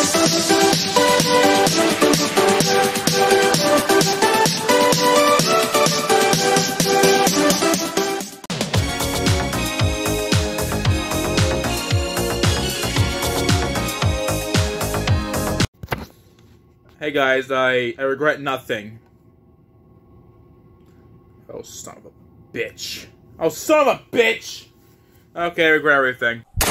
Hey guys, I regret nothing. Oh, son of a bitch. Oh, son of a bitch! Okay, I regret everything.